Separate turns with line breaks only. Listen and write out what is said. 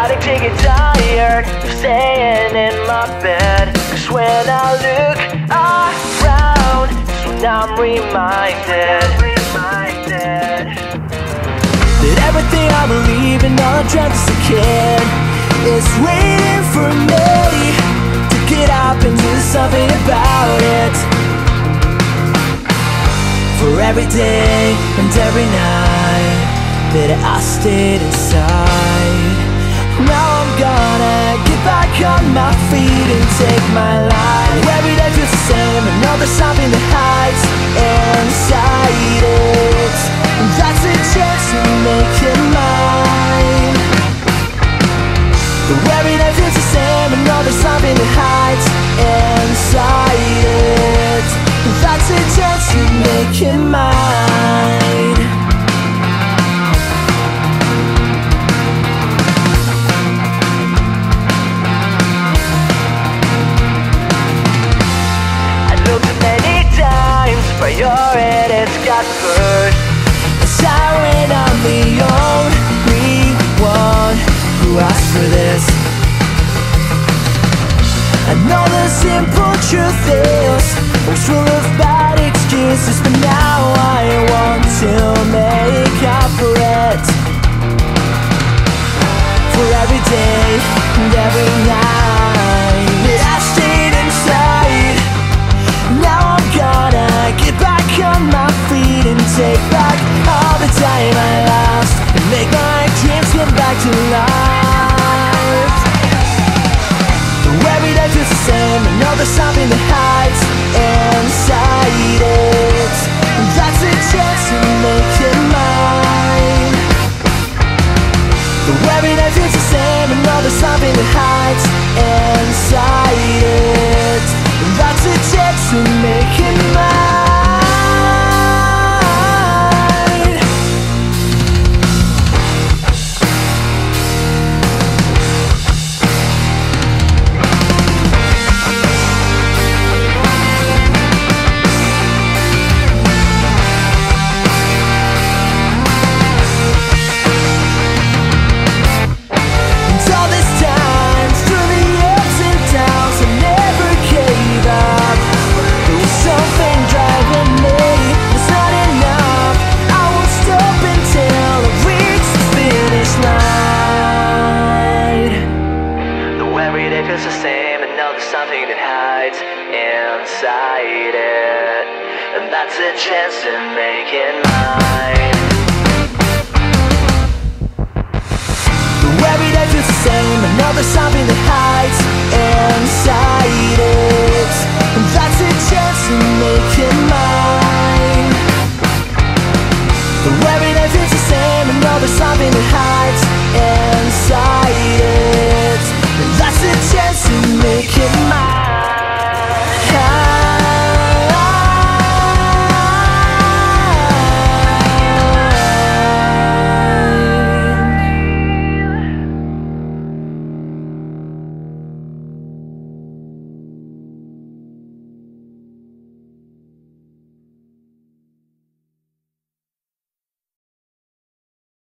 starting to get tired of staying in my bed. Cause when I look around, that's when I'm reminded that everything I believe in, all I dreamt as a kid, is waiting for me to get up and do something about it. For every day and every night that I stayed inside, now I'm gonna get back on my feet and take my life. Every day feels the same, and know there's something that hides inside it. That's a chance to make it mine. Every day feels the same, and know there's something that hides inside it. That's a chance to make it mine. I looked at many times, priorities got first. As I went, I'm the only one who asked for this. I know the simple truth is it's full of bad excuses, but now I want to make up for it. For every day and every night that I stayed inside, now I'm gonna get back on my feet and take back all the time I lost, and make my dreams come back to life. Every day feels the same, I know there's something that hides inside it. That's a chance to make it mine. Every day feels the same, I know there's something that hides inside it. That's a chance to make it mine. It's the same, and know there's something that hides inside it, and that's a chance to make it mine. Every day feels the same, and know there's something that hides